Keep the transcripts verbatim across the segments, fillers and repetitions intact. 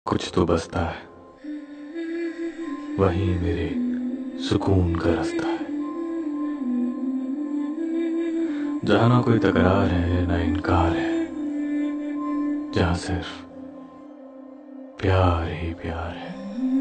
कुछ तो बसता है, वही मेरे सुकून का रास्ता है। जहाँ ना कोई तकरार है ना इनकार है, जहाँ सिर्फ प्यार ही प्यार है।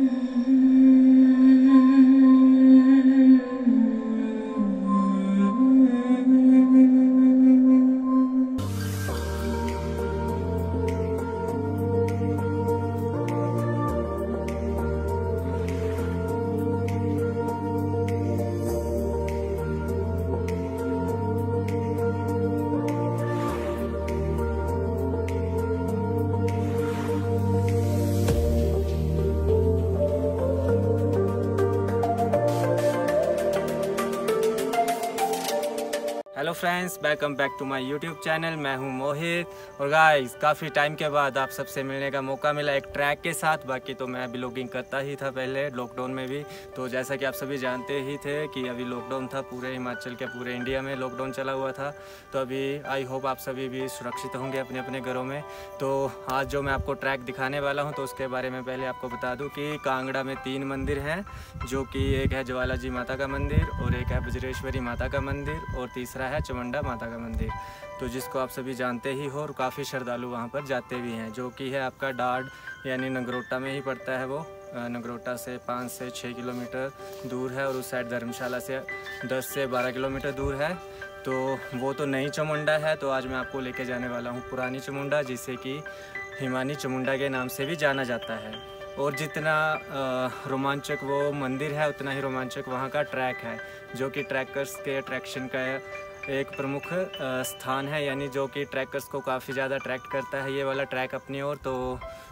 Hello friends, welcome back to my YouTube channel. मैं हूं मोहित और गाइस काफ़ी टाइम के बाद आप सबसे मिलने का मौका मिला एक ट्रैक के साथ। बाकी तो मैं ब्लॉगिंग करता ही था पहले लॉकडाउन में भी, तो जैसा कि आप सभी जानते ही थे कि अभी लॉकडाउन था पूरे हिमाचल के, पूरे इंडिया में लॉकडाउन चला हुआ था। तो अभी आई होप आप सभी भी सुरक्षित होंगे अपने अपने घरों में। तो आज जो मैं आपको ट्रैक दिखाने वाला हूँ तो उसके बारे में पहले आपको बता दूँ कि कांगड़ा में तीन मंदिर हैं, जो कि एक है ज्वाला जी माता का मंदिर और एक है बजरेश्वरी माता का मंदिर और तीसरा है चामुंडा माता का मंदिर, तो जिसको आप सभी जानते ही हो और काफ़ी श्रद्धालु वहाँ पर जाते भी हैं, जो कि है आपका डाड यानी नगरोटा में ही पड़ता है। वो नगरोटा से पाँच से छः किलोमीटर दूर है और उस साइड धर्मशाला से दस से बारह किलोमीटर दूर है। तो वो तो नई चामुंडा है। तो आज मैं आपको लेके जाने वाला हूँ पुरानी चामुंडा, जिसे कि हिमानी चामुंडा के नाम से भी जाना जाता है। और जितना रोमांचक वो मंदिर है उतना ही रोमांचक वहाँ का ट्रैक है, जो कि ट्रैकर्स के अट्रैक्शन का एक प्रमुख स्थान है, यानी जो कि ट्रैकर्स को काफ़ी ज़्यादा अट्रैक्ट करता है ये वाला ट्रैक अपनी ओर। तो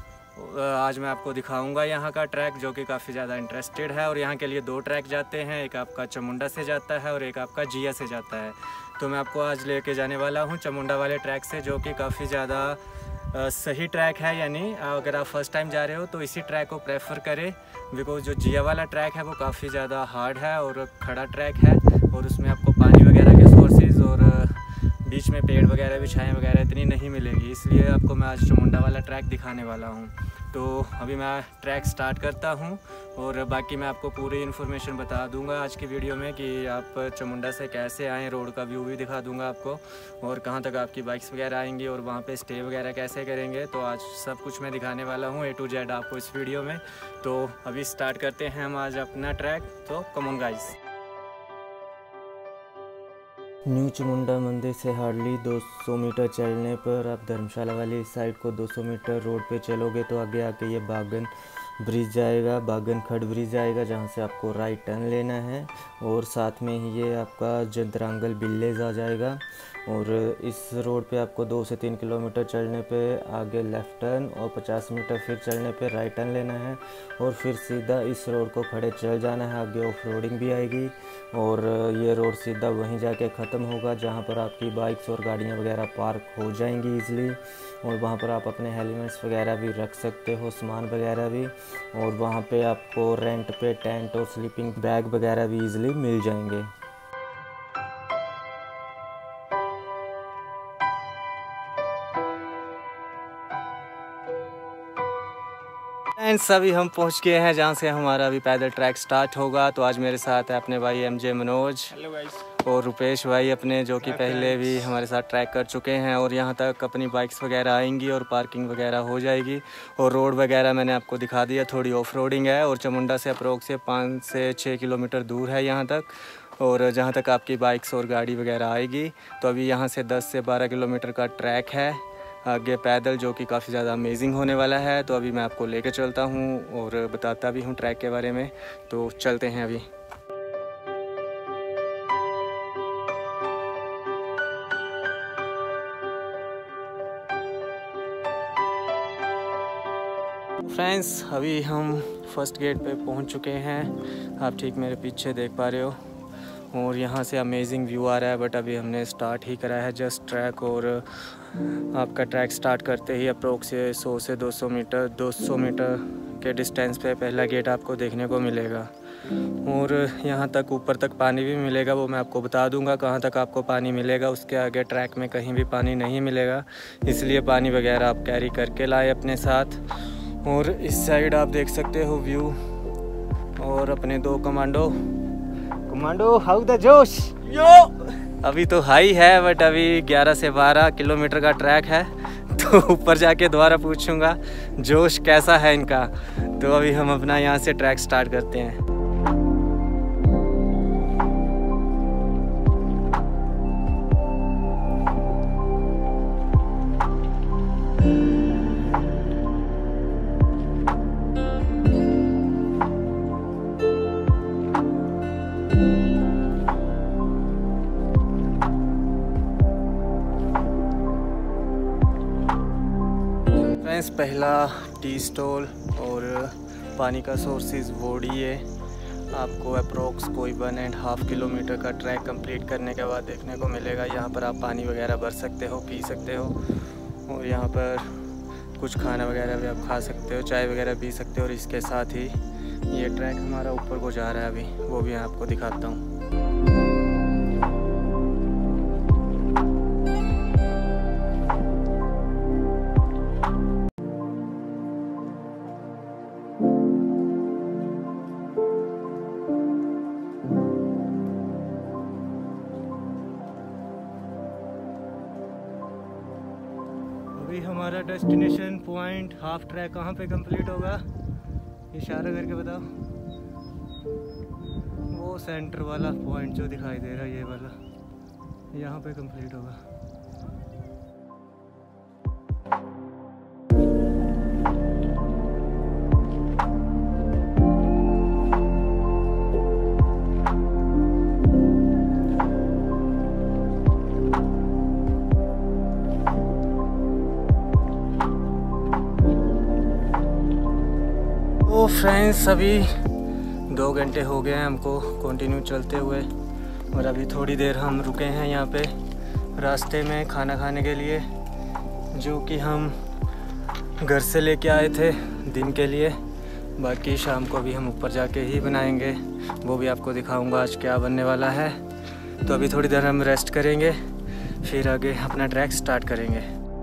आज मैं आपको दिखाऊंगा यहाँ का ट्रैक, जो कि काफ़ी ज़्यादा इंटरेस्टेड है। और यहाँ के लिए दो ट्रैक जाते हैं, एक आपका चामुंडा से जाता है और एक आपका जिया से जाता है। तो मैं आपको आज लेके जाने वाला हूँ चामुंडा वाले ट्रैक से, जो कि काफ़ी ज़्यादा सही ट्रैक है। यानी अगर आप फर्स्ट टाइम जा रहे हो तो इसी ट्रैक को प्रेफर करें, बिकॉज जो जिया वाला ट्रैक है वो काफ़ी ज़्यादा हार्ड है और खड़ा ट्रैक है, और उसमें आपको पानी वगैरह के सोर्सेज और बीच में पेड़ वगैरह भी छाएँ वगैरह इतनी नहीं मिलेगी। इसलिए आपको मैं आज चामुंडा वाला ट्रैक दिखाने वाला हूँ। तो अभी मैं ट्रैक स्टार्ट करता हूँ और बाकी मैं आपको पूरी इन्फॉर्मेशन बता दूंगा आज की वीडियो में कि आप चामुंडा से कैसे आएँ, रोड का व्यू भी दिखा दूंगा आपको, और कहाँ तक आपकी बाइक्स वगैरह आएंगी और वहाँ पे स्टे वगैरह कैसे करेंगे। तो आज सब कुछ मैं दिखाने वाला हूँ ए टू जेड आपको इस वीडियो में। तो अभी स्टार्ट करते हैं हम आज अपना ट्रैक। तो come on guys. New Chamunda मंदिर से हार्डली दो सौ मीटर चलने पर आप धर्मशाला वाली साइड को दो सौ मीटर रोड पे चलोगे तो आगे आके ये बागन ब्रिज जाएगा, बागन खड़ ब्रिज आएगा, जहाँ से आपको राइट टर्न लेना है। और साथ में ही ये आपका जंतरांगल विलेज आ जाएगा। और इस रोड पे आपको दो से तीन किलोमीटर चलने पे आगे लेफ़्ट टर्न और पचास मीटर फिर चलने पे राइट टर्न लेना है और फिर सीधा इस रोड को खड़े चल जाना है। आगे ऑफ रोडिंग भी आएगी और ये रोड सीधा वहीं जाके ख़त्म होगा, जहाँ पर आपकी बाइक्स और गाड़ियाँ वगैरह पार्क हो जाएंगी ईज़िली। और वहाँ पर आप अपने हेलमेट्स वगैरह भी रख सकते हो, सामान वगैरह भी। और वहाँ पे आपको रेंट पे टेंट और स्लीपिंग बैग वगैरह भी ईज़िली मिल जाएंगे। फ्रेंड्स, अभी हम पहुंच गए हैं जहां से हमारा अभी पैदल ट्रैक स्टार्ट होगा। तो आज मेरे साथ है अपने भाई M J Manoj, hello guys, और रुपेश भाई अपने, जो कि पहले भी हमारे साथ ट्रैक कर चुके हैं। और यहां तक अपनी बाइक्स वगैरह आएंगी और पार्किंग वगैरह हो जाएगी। और रोड वगैरह मैंने आपको दिखा दिया, थोड़ी ऑफ रोडिंग है और चामुंडा से अप्रोक्स से पाँच से छः किलोमीटर दूर है यहाँ तक, और जहाँ तक आपकी बाइक्स और गाड़ी वगैरह आएगी। तो अभी यहाँ से दस से बारह किलोमीटर का ट्रैक है आगे पैदल, जो कि काफ़ी ज़्यादा अमेजिंग होने वाला है। तो अभी मैं आपको लेकर चलता हूँ और बताता भी हूँ ट्रैक के बारे में। तो चलते हैं अभी। फ्रेंड्स, अभी हम फर्स्ट गेट पे पहुँच चुके हैं, आप ठीक मेरे पीछे देख पा रहे हो। और यहाँ से अमेजिंग व्यू आ रहा है, बट अभी हमने स्टार्ट ही करा है जस्ट ट्रैक। और आपका ट्रैक स्टार्ट करते ही अप्रोक्स से सौ से दो सौ मीटर दो सौ मीटर के डिस्टेंस पे पहला गेट आपको देखने को मिलेगा। और यहाँ तक ऊपर तक पानी भी मिलेगा, वो मैं आपको बता दूंगा कहाँ तक आपको पानी मिलेगा। उसके आगे ट्रैक में कहीं भी पानी नहीं मिलेगा, इसलिए पानी वगैरह आप कैरी करके लाए अपने साथ। और इस साइड आप देख सकते हो व्यू और अपने दो कमांडो कमांडो हाउ द जोश यो। अभी तो हाई है बट अभी ग्यारह से बारह किलोमीटर का ट्रैक है, तो ऊपर जाके दोबारा पूछूंगा जोश कैसा है इनका। तो अभी हम अपना यहाँ से ट्रैक स्टार्ट करते हैं। फ्रेंड्स, पहला टी स्टॉल और पानी का सोर्सेज वोडिए आपको अप्रोक्स कोई वन एंड हाफ किलोमीटर का ट्रैक कंप्लीट करने के बाद देखने को मिलेगा। यहाँ पर आप पानी वगैरह भर सकते हो, पी सकते हो, और यहाँ पर कुछ खाना वगैरह भी आप खा सकते हो, चाय वगैरह पी सकते हो। और इसके साथ ही ये ट्रैक हमारा ऊपर को जा रहा है, अभी वो भी आपको दिखाता हूँ। अभी हमारा डेस्टिनेशन पॉइंट हाफ ट्रैक कहाँ पे कंप्लीट होगा, इशारा करके बताओ। वो सेंटर वाला पॉइंट जो दिखाई दे रहा है, ये वाला, यहाँ पे कंप्लीट होगा। तो फ्रेंड्स, अभी दो घंटे हो गए हैं हमको कंटिन्यू चलते हुए, और अभी थोड़ी देर हम रुके हैं यहाँ पे रास्ते में खाना खाने के लिए, जो कि हम घर से लेके आए थे दिन के लिए। बाकी शाम को भी हम ऊपर जाके ही बनाएंगे, वो भी आपको दिखाऊंगा आज क्या बनने वाला है। तो अभी थोड़ी देर हम रेस्ट करेंगे, फिर आगे अपना ट्रैक स्टार्ट करेंगे।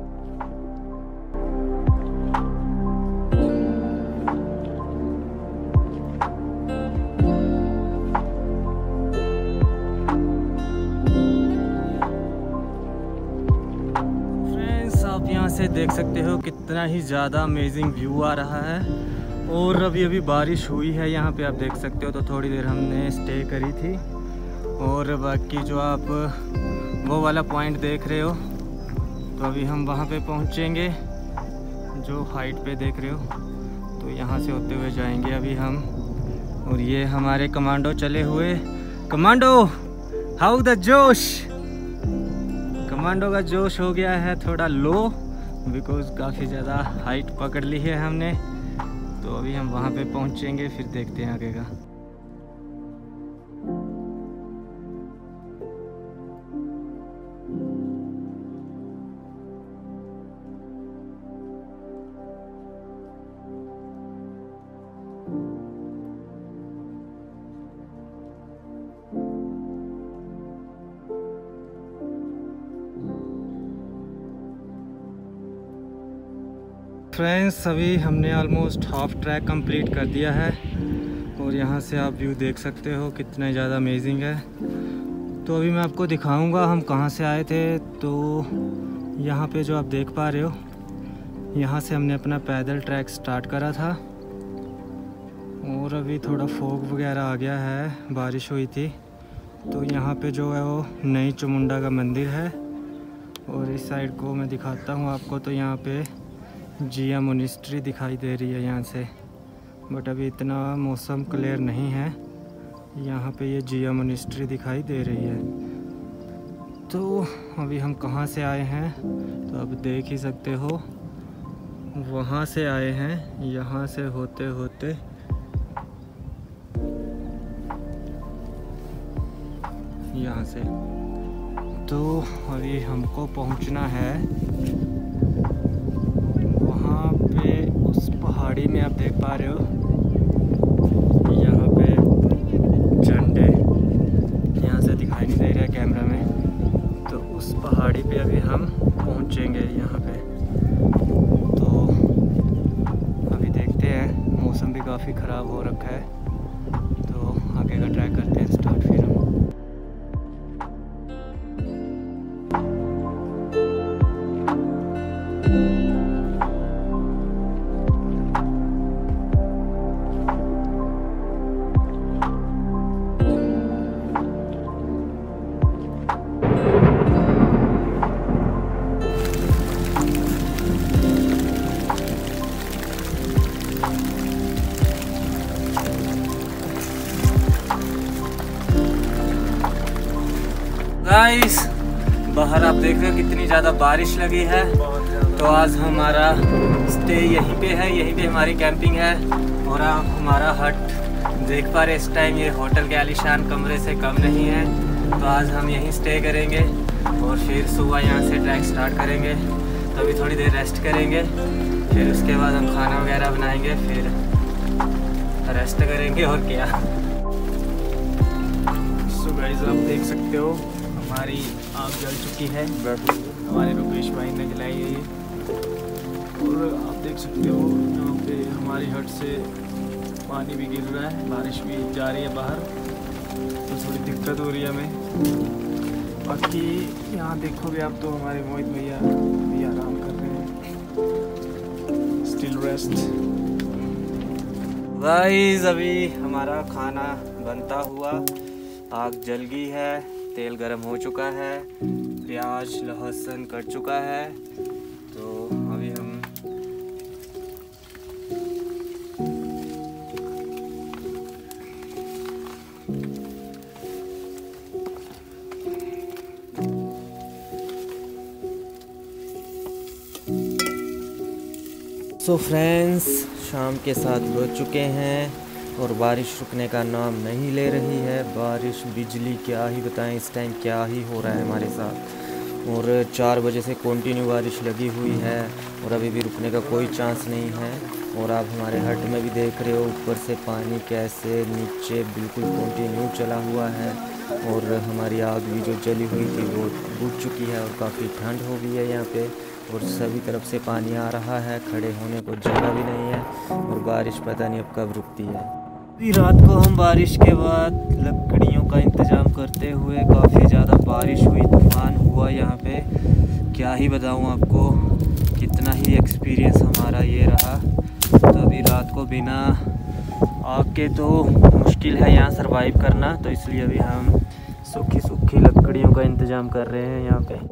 आप यहाँ से देख सकते हो कितना ही ज़्यादा अमेजिंग व्यू आ रहा है, और अभी अभी बारिश हुई है यहाँ पे, आप देख सकते हो। तो थोड़ी देर हमने स्टे करी थी, और बाकी जो आप वो वाला पॉइंट देख रहे हो, तो अभी हम वहाँ पे पहुँचेंगे जो हाइट पे देख रहे हो। तो यहाँ से होते हुए जाएंगे अभी हम, और ये हमारे कमांडो चले हुए। कमांडो हाउ द जोश। कमांडो का जोश हो गया है थोड़ा लो, बिकॉज़ काफ़ी ज़्यादा हाइट पकड़ ली है हमने। तो अभी हम वहाँ पे पहुँचेंगे, फिर देखते हैं आगे का। फ्रेंड्स, अभी हमने ऑलमोस्ट हाफ ट्रैक कंप्लीट कर दिया है, और यहाँ से आप व्यू देख सकते हो कितना ज़्यादा अमेजिंग है। तो अभी मैं आपको दिखाऊंगा हम कहाँ से आए थे। तो यहाँ पे जो आप देख पा रहे हो, यहाँ से हमने अपना पैदल ट्रैक स्टार्ट करा था, और अभी थोड़ा फॉग वगैरह आ गया है, बारिश हुई थी। तो यहाँ पे जो है वो नई चामुंडा का मंदिर है, और इस साइड को मैं दिखाता हूँ आपको। तो यहाँ पे जिया मोनेस्ट्री दिखाई दे रही है यहाँ से, बट अभी इतना मौसम क्लियर नहीं है। यहाँ पे ये जिया मोनेस्ट्री दिखाई दे रही है। तो अभी हम कहाँ से आए हैं, तो आप देख ही सकते हो, वहाँ से आए हैं, यहाँ से होते होते यहाँ से। तो अभी हमको पहुँचना है वहाँ पे, उस पहाड़ी में। आप देख पा रहे हो यहाँ पे झंडे, यहाँ से दिखाई नहीं दे रहा है कैमरा में। तो उस पहाड़ी पे अभी हम पहुँचेंगे यहाँ पे। तो अभी मौसम भी काफ़ी ख़राब हो रखा है, तो आगे का ट्रैक करते हैं स्टार्ट फिर हम। गाइस बाहर आप देख रहे हो कितनी ज़्यादा बारिश लगी है, तो आज हमारा स्टे यहीं पे है, यहीं पे हमारी कैंपिंग है। और आप हमारा हट देख पा रहे इस टाइम ये होटल के आलीशान कमरे से कम नहीं है। तो आज हम यहीं स्टे करेंगे और फिर सुबह यहाँ से ट्रैक स्टार्ट करेंगे। तो अभी थोड़ी देर रेस्ट करेंगे, फिर उसके बाद हम खाना वगैरह बनाएंगे, फिर रेस्ट करेंगे और क्या। सो गाइस आप देख सकते हो हमारी आग जल चुकी है, हमारे रुपेश भाई ने जलाई है ये। और आप देख सकते हो यहाँ पे हमारी हट से पानी भी गिर रहा है, बारिश भी जा रही है बाहर, तो थोड़ी दिक्कत हो रही है हमें। बाकी यहाँ देखोगे आप तो हमारे मोहित भैया भी आराम कर रहे हैं, स्टिल रेस्ट। गाइस अभी हमारा खाना बनता हुआ, आग जल गई है, तेल गरम हो चुका है, प्याज लहसुन कट चुका है। तो अभी हम सो फ्रेंड्स शाम के सात बज चुके हैं और बारिश रुकने का नाम नहीं ले रही है। बारिश बिजली क्या ही बताएं, इस टाइम क्या ही हो रहा है हमारे साथ। और चार बजे से कंटिन्यू बारिश लगी हुई है और अभी भी रुकने का कोई चांस नहीं है। और आप हमारे हट में भी देख रहे हो ऊपर से पानी कैसे नीचे बिल्कुल कंटिन्यू चला हुआ है। और हमारी आग भी जो जली हुई थी वो बुझ चुकी है और काफ़ी ठंड हो गई है यहाँ पे। और सभी तरफ से पानी आ रहा है, खड़े होने को जगह भी नहीं है और बारिश पता नहीं अब कब रुकती है। अभी रात को हम बारिश के बाद लकड़ियों का इंतज़ाम करते हुए, काफ़ी ज़्यादा बारिश हुई, तूफान हुआ यहाँ पे, क्या ही बताऊँ आपको, कितना ही एक्सपीरियंस हमारा ये रहा। तो अभी रात को बिना आग के तो मुश्किल है यहाँ सरवाइव करना, तो इसलिए अभी हम सूखी सूखी लकड़ियों का इंतज़ाम कर रहे हैं यहाँ पे।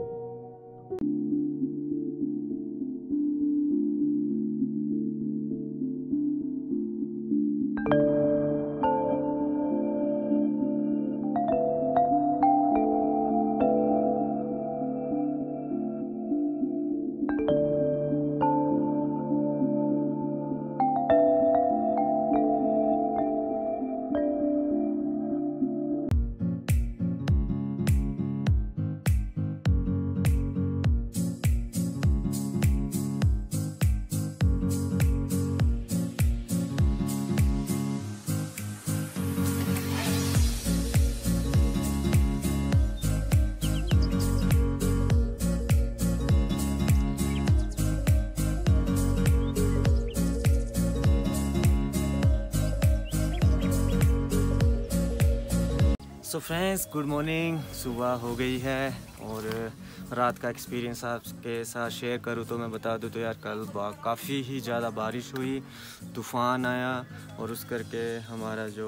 सो फ्रेंड्स गुड मॉर्निंग, सुबह हो गई है और रात का एक्सपीरियंस आपके साथ शेयर करूँ तो मैं बता दूँ तो यार कल काफ़ी ही ज़्यादा बारिश हुई, तूफ़ान आया और उस करके हमारा जो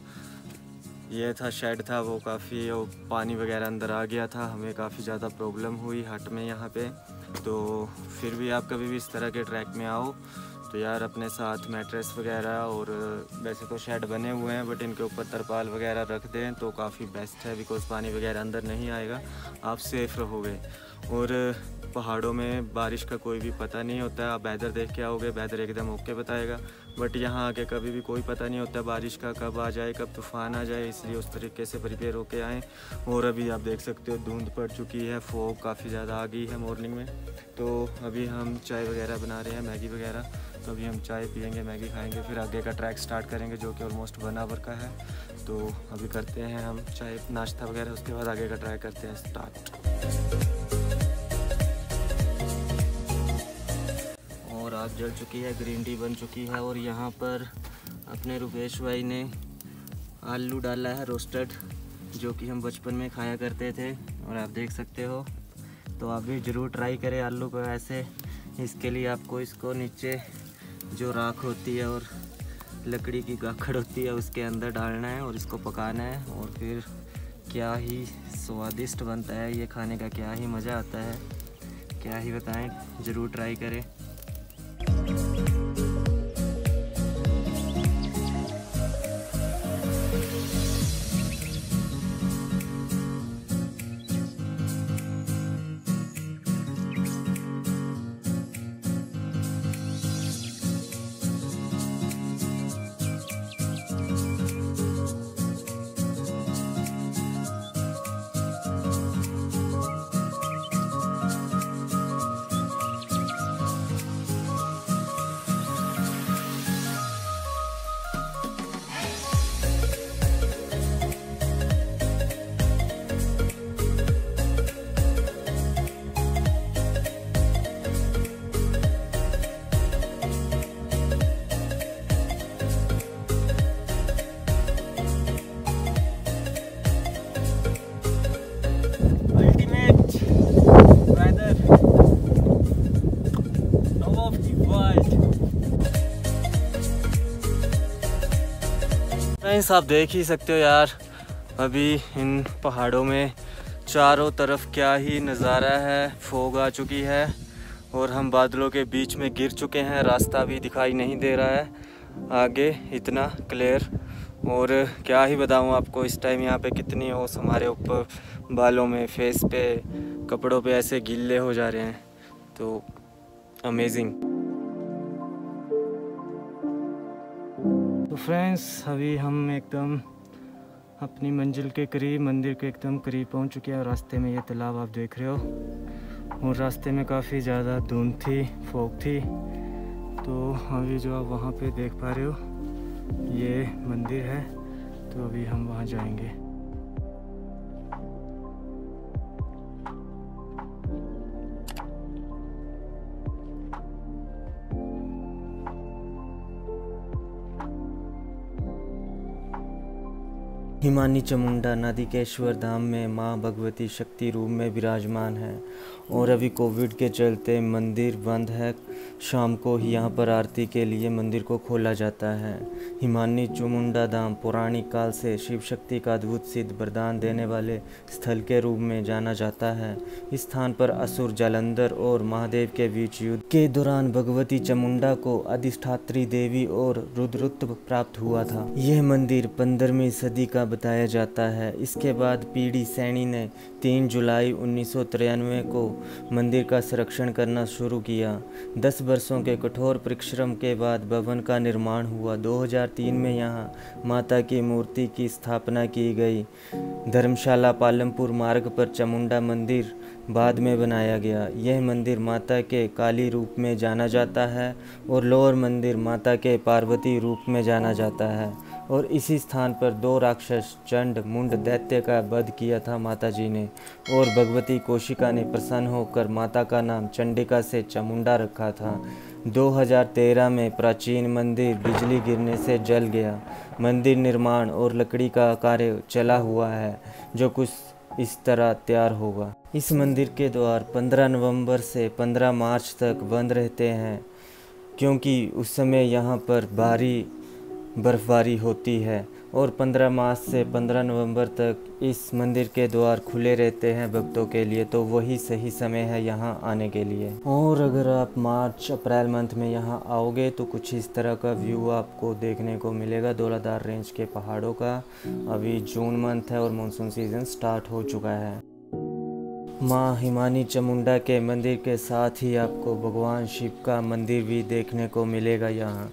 ये था शेड था वो काफ़ी वो पानी वगैरह अंदर आ गया था, हमें काफ़ी ज़्यादा प्रॉब्लम हुई हट में यहाँ पे। तो फिर भी आप कभी भी इस तरह के ट्रैक में आओ तो यार अपने साथ मैट्रेस वगैरह, और वैसे तो शेड बने हुए हैं बट इनके ऊपर तरपाल वगैरह रख दें तो काफ़ी बेस्ट है, बिकॉज़ पानी वगैरह अंदर नहीं आएगा, आप सेफ़ रहोगे। और पहाड़ों में बारिश का कोई भी पता नहीं होता है, आप वेदर देख के आओगे, वेदर एकदम ओके बताएगा, बट यहाँ आके कभी भी कोई पता नहीं होता बारिश का कब आ जाए, कब तूफ़ान आ जाए, इसलिए उस तरीके से प्रिपेयर होके आएँ। और अभी आप देख सकते हो धुंध पड़ चुकी है, फॉग काफ़ी ज़्यादा आ गई है मॉर्निंग में। तो अभी हम चाय वगैरह बना रहे हैं, मैगी वगैरह, तो अभी हम चाय पियेंगे, मैगी खाएंगे, फिर आगे का ट्रैक स्टार्ट करेंगे जो कि ऑलमोस्ट वन आवर का है। तो अभी करते हैं हम चाय नाश्ता वगैरह, उसके बाद आगे का ट्रैक करते हैं स्टार्ट। और आग जल चुकी है, ग्रीन टी बन चुकी है और यहाँ पर अपने रुपेश भाई ने आलू डाला है रोस्टेड, जो कि हम बचपन में खाया करते थे और आप देख सकते हो। तो आप भी ज़रूर ट्राई करें आलू को ऐसे। इसके लिए आपको इसको नीचे जो राख होती है और लकड़ी की गाखड़ होती है उसके अंदर डालना है और इसको पकाना है, और फिर क्या ही स्वादिष्ट बनता है ये, खाने का क्या ही मज़ा आता है, क्या ही बताएं। ज़रूर ट्राई करें। फ्रेंड्स, आप देख ही सकते हो यार, अभी इन पहाड़ों में चारों तरफ क्या ही नज़ारा है। फोग आ चुकी है और हम बादलों के बीच में गिर चुके हैं। रास्ता भी दिखाई नहीं दे रहा है आगे इतना क्लियर। और क्या ही बताऊं आपको, इस टाइम यहाँ पे कितनी ओस हमारे ऊपर, बालों में, फेस पे, कपड़ों पे ऐसे गीले हो जा रहे हैं। तो अमेजिंग। तो फ्रेंड्स, अभी हम एकदम अपनी मंजिल के करीब, मंदिर के एकदम करीब पहुंच चुके हैं। और रास्ते में ये तालाब आप देख रहे हो और रास्ते में काफ़ी ज़्यादा धुंध थी, फॉग थी। तो अभी जो आप वहाँ पे देख पा रहे हो ये मंदिर है, तो अभी हम वहाँ जाएंगे। हिमानी चामुंडा नादिकेश्वर धाम में माँ भगवती शक्ति रूप में विराजमान है और अभी कोविड के चलते मंदिर बंद है। शाम को ही यहाँ पर आरती के लिए मंदिर को खोला जाता है। हिमानी चामुंडा धाम पौराणिक काल से शिव शक्ति का अद्भुत सिद्ध वरदान देने वाले स्थल के रूप में जाना जाता है। इस स्थान पर असुर जालंधर और महादेव के बीच युद्ध के दौरान भगवती चामुंडा को अधिष्ठात्री देवी और रुद्रत्व प्राप्त हुआ था। यह मंदिर पंद्रहवीं सदी का बताया जाता है। इसके बाद पीढ़ी सैनी ने तीन जुलाई उन्नीस सौ तिरानवे को मंदिर का संरक्षण करना शुरू किया। दस वर्षों के कठोर परिश्रम के बाद भवन का निर्माण हुआ। दो हज़ार तीन में यहाँ माता की मूर्ति की स्थापना की गई। धर्मशाला पालमपुर मार्ग पर चामुंडा मंदिर बाद में बनाया गया। यह मंदिर माता के काली रूप में जाना जाता है और लोअर मंदिर माता के पार्वती रूप में जाना जाता है। और इसी स्थान पर दो राक्षस चंड मुंड दैत्य का वध किया था माता जी ने, और भगवती कोशिका ने प्रसन्न होकर माता का नाम चंडिका से चामुंडा रखा था। दो हज़ार तेरह में प्राचीन मंदिर बिजली गिरने से जल गया। मंदिर निर्माण और लकड़ी का कार्य चला हुआ है, जो कुछ इस तरह तैयार होगा। इस मंदिर के द्वार पंद्रह नवंबर से पंद्रह मार्च तक बंद रहते हैं, क्योंकि उस समय यहाँ पर भारी बर्फबारी होती है। और पंद्रह मार्च से पंद्रह नवंबर तक इस मंदिर के द्वार खुले रहते हैं भक्तों के लिए। तो वही सही समय है यहाँ आने के लिए। और अगर आप मार्च अप्रैल मंथ में यहाँ आओगे तो कुछ इस तरह का व्यू आपको देखने को मिलेगा धौलाधार रेंज के पहाड़ों का। अभी जून मंथ है और मानसून सीजन स्टार्ट हो चुका है। माँ हिमानी चामुंडा के मंदिर के साथ ही आपको भगवान शिव का मंदिर भी देखने को मिलेगा यहाँ।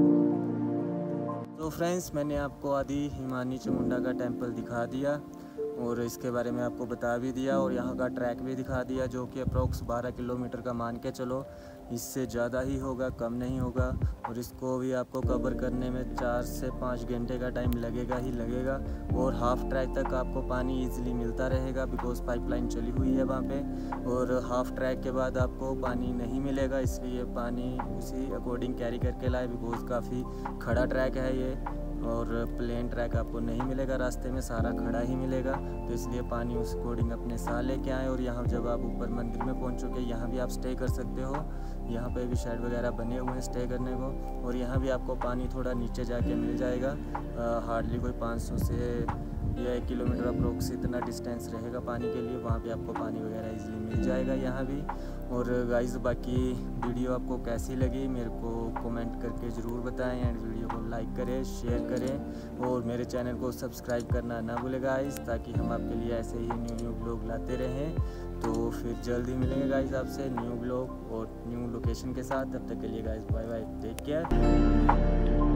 तो फ्रेंड्स, मैंने आपको आदि हिमानी चामुंडा का टेंपल दिखा दिया और इसके बारे में आपको बता भी दिया और यहाँ का ट्रैक भी दिखा दिया, जो कि अप्रोक्स बारह किलोमीटर का मान के चलो, इससे ज़्यादा ही होगा, कम नहीं होगा। और इसको भी आपको कवर करने में चार से पाँच घंटे का टाइम लगेगा ही लगेगा। और हाफ़ ट्रैक तक आपको पानी इजीली मिलता रहेगा, बिकॉज़ पाइपलाइन चली हुई है वहाँ पे। और हाफ़ ट्रैक के बाद आपको पानी नहीं मिलेगा, इसलिए पानी उसी अकॉर्डिंग कैरी करके लाए, बिकॉज़ काफ़ी खड़ा ट्रैक है ये और प्लेन ट्रैक आपको नहीं मिलेगा, रास्ते में सारा खड़ा ही मिलेगा। तो इसलिए पानी उस अकॉर्डिंग अपने साथ लेके आए। और यहाँ जब आप ऊपर मंदिर में पहुँचोगे, यहाँ भी आप स्टे कर सकते हो। यहाँ पे भी शेड वगैरह बने हुए हैं स्टे करने को। और यहाँ भी आपको पानी थोड़ा नीचे जाके मिल जाएगा, हार्डली कोई पाँच सौ से या एक किलोमीटर अप्रोक्स इतना डिस्टेंस रहेगा पानी के लिए, वहाँ पे आपको पानी वगैरह इजीली मिल जाएगा यहाँ भी। और गाइस बाकी वीडियो आपको कैसी लगी मेरे को कमेंट करके ज़रूर बताएं, एंड वीडियो को लाइक करें, शेयर करें और मेरे चैनल को सब्सक्राइब करना ना भूलें गाइस, ताकि हम आपके लिए ऐसे ही न्यू न्यू ब्लॉग लाते रहें। तो फिर जल्दी मिलेंगे गाइस आपसे न्यू ब्लॉग और न्यू लोकेशन के साथ। तब तक के लिए guys bye bye, take care.